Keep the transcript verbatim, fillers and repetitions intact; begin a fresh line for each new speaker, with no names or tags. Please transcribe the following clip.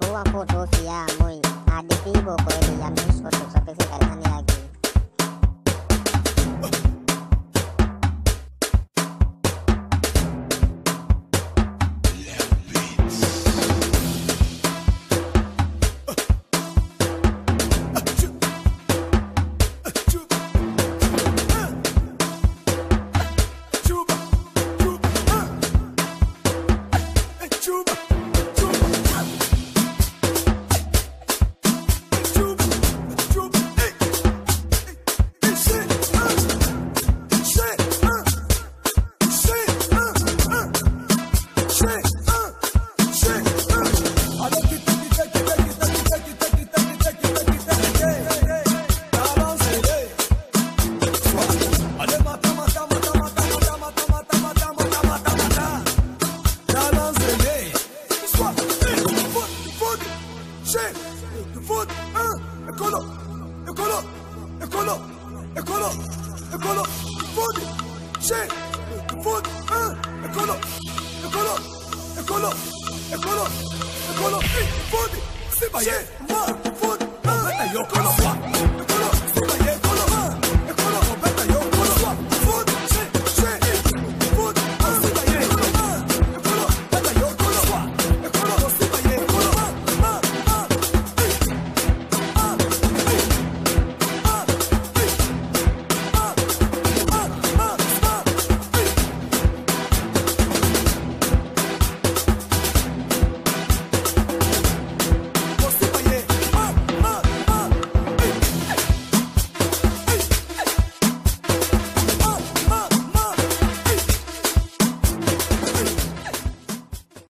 Uma fotografia muito. A de vivo com ele já nos fotos só pensei que era aqui.
Food, c'est pas hier, moi, food, on va tailler au colo.